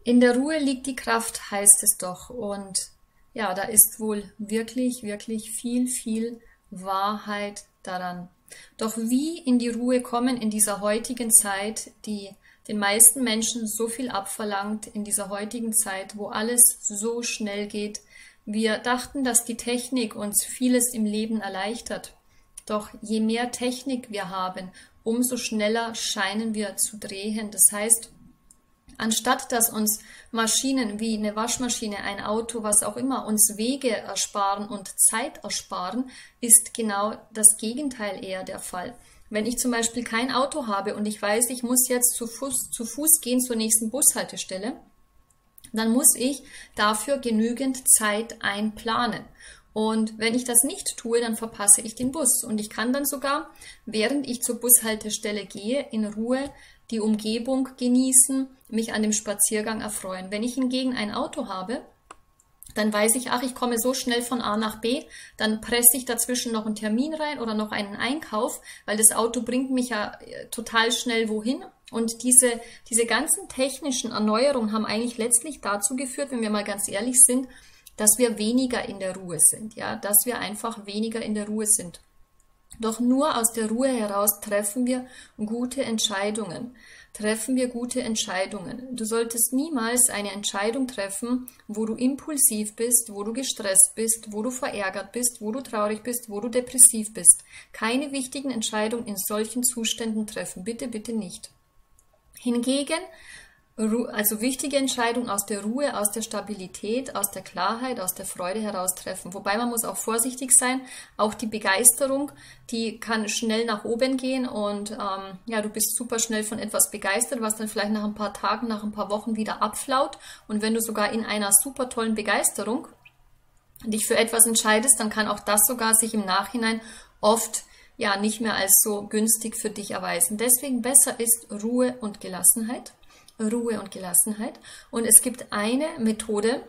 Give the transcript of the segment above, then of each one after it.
In der Ruhe liegt die Kraft, heißt es doch. Und ja, da ist wohl wirklich, wirklich viel, viel Wahrheit daran. Doch wie in die Ruhe kommen in dieser heutigen Zeit, die den meisten Menschen so viel abverlangt, in dieser heutigen Zeit, wo alles so schnell geht. Wir dachten, dass die Technik uns vieles im Leben erleichtert. Doch je mehr Technik wir haben, umso schneller scheinen wir zu drehen. Das heißt, anstatt dass uns Maschinen wie eine Waschmaschine, ein Auto, was auch immer, uns Wege ersparen und Zeit ersparen, ist genau das Gegenteil eher der Fall. Wenn ich zum Beispiel kein Auto habe und ich weiß, ich muss jetzt zu Fuß gehen zur nächsten Bushaltestelle, dann muss ich dafür genügend Zeit einplanen. Und wenn ich das nicht tue, dann verpasse ich den Bus. Und ich kann dann sogar, während ich zur Bushaltestelle gehe, in Ruhe die Umgebung genießen, mich an dem Spaziergang erfreuen. Wenn ich hingegen ein Auto habe, dann weiß ich, ach, ich komme so schnell von A nach B, dann presse ich dazwischen noch einen Termin rein oder noch einen Einkauf, weil das Auto bringt mich ja total schnell wohin. Und diese ganzen technischen Erneuerungen haben eigentlich letztlich dazu geführt, wenn wir mal ganz ehrlich sind, dass wir weniger in der Ruhe sind, ja, dass wir einfach weniger in der Ruhe sind. Doch nur aus der Ruhe heraus treffen wir gute Entscheidungen. Du solltest niemals eine Entscheidung treffen, wo du impulsiv bist, wo du gestresst bist, wo du verärgert bist, wo du traurig bist, wo du depressiv bist. Keine wichtigen Entscheidungen in solchen Zuständen treffen. Bitte, bitte nicht. Hingegen, also wichtige Entscheidungen aus der Ruhe, aus der Stabilität, aus der Klarheit, aus der Freude heraus treffen. Wobei man muss auch vorsichtig sein. Auch die Begeisterung, die kann schnell nach oben gehen und ja, du bist super schnell von etwas begeistert, was dann vielleicht nach ein paar Tagen, nach ein paar Wochen wieder abflaut. Und wenn du sogar in einer super tollen Begeisterung dich für etwas entscheidest, dann kann auch das sogar sich im Nachhinein oft ja nicht mehr als so günstig für dich erweisen. Deswegen besser ist Ruhe und Gelassenheit. Ruhe und Gelassenheit. Und es gibt eine Methode,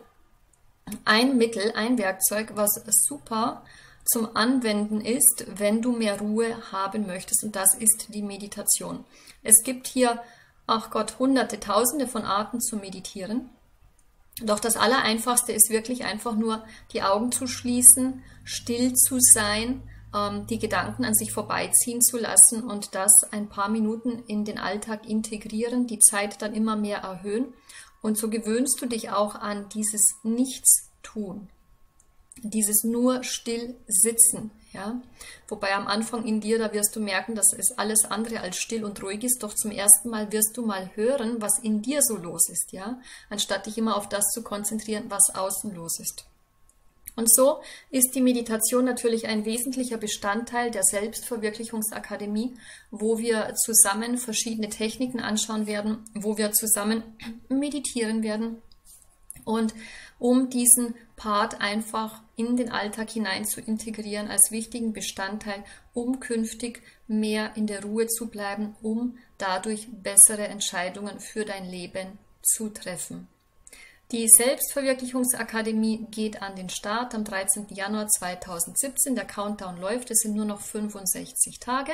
ein Mittel, ein Werkzeug, was super zum Anwenden ist, wenn du mehr Ruhe haben möchtest. Und das ist die Meditation. Es gibt hier, ach Gott, hunderte, tausende von Arten zu meditieren. Doch das Allereinfachste ist wirklich einfach nur die Augen zu schließen, still zu sein, die Gedanken an sich vorbeiziehen zu lassen und das ein paar Minuten in den Alltag integrieren, die Zeit dann immer mehr erhöhen. Und so gewöhnst du dich auch an dieses Nichtstun, dieses nur still sitzen, ja. Wobei am Anfang in dir, da wirst du merken, dass es alles andere als still und ruhig ist, doch zum ersten Mal wirst du mal hören, was in dir so los ist, ja, anstatt dich immer auf das zu konzentrieren, was außen los ist. Und so ist die Meditation natürlich ein wesentlicher Bestandteil der Selbstverwirklichungsakademie, wo wir zusammen verschiedene Techniken anschauen werden, wo wir zusammen meditieren werden. Und um diesen Part einfach in den Alltag hinein zu integrieren als wichtigen Bestandteil, um künftig mehr in der Ruhe zu bleiben, um dadurch bessere Entscheidungen für dein Leben zu treffen. Die Selbstverwirklichungsakademie geht an den Start am 13. Januar 2017. Der Countdown läuft, es sind nur noch 65 Tage.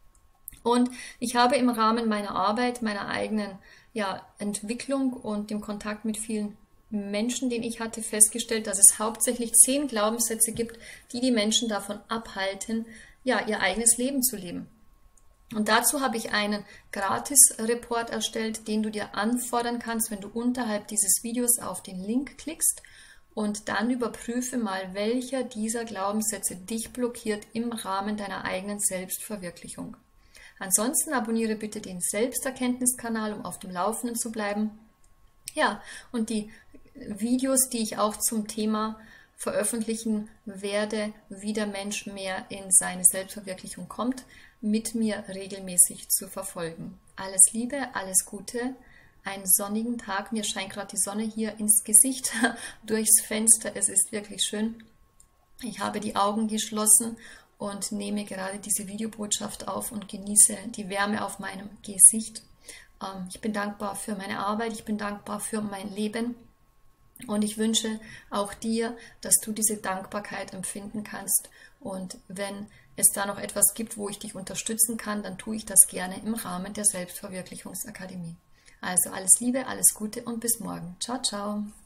Und ich habe im Rahmen meiner Arbeit, meiner eigenen Entwicklung und dem Kontakt mit vielen Menschen, den ich hatte, festgestellt, dass es hauptsächlich 10 Glaubenssätze gibt, die die Menschen davon abhalten, ihr eigenes Leben zu leben. Und dazu habe ich einen Gratis-Report erstellt, den du dir anfordern kannst, wenn du unterhalb dieses Videos auf den Link klickst und dann überprüfe mal, welcher dieser Glaubenssätze dich blockiert im Rahmen deiner eigenen Selbstverwirklichung. Ansonsten abonniere bitte den Selbsterkenntniskanal, um auf dem Laufenden zu bleiben. Ja, und die Videos, die ich auch zum Thema veröffentlichen werde, wie der Mensch mehr in seine Selbstverwirklichung kommt, mit mir regelmäßig zu verfolgen. Alles Liebe, alles Gute, einen sonnigen Tag. Mir scheint gerade die Sonne hier ins Gesicht durchs Fenster. Es ist wirklich schön. Ich habe die Augen geschlossen und nehme gerade diese Videobotschaft auf und genieße die Wärme auf meinem Gesicht. Ich bin dankbar für meine Arbeit, ich bin dankbar für mein Leben. Und ich wünsche auch dir, dass du diese Dankbarkeit empfinden kannst. Und wenn es da noch etwas gibt, wo ich dich unterstützen kann, dann tue ich das gerne im Rahmen der Selbstverwirklichungsakademie. Also alles Liebe, alles Gute und bis morgen. Ciao, ciao.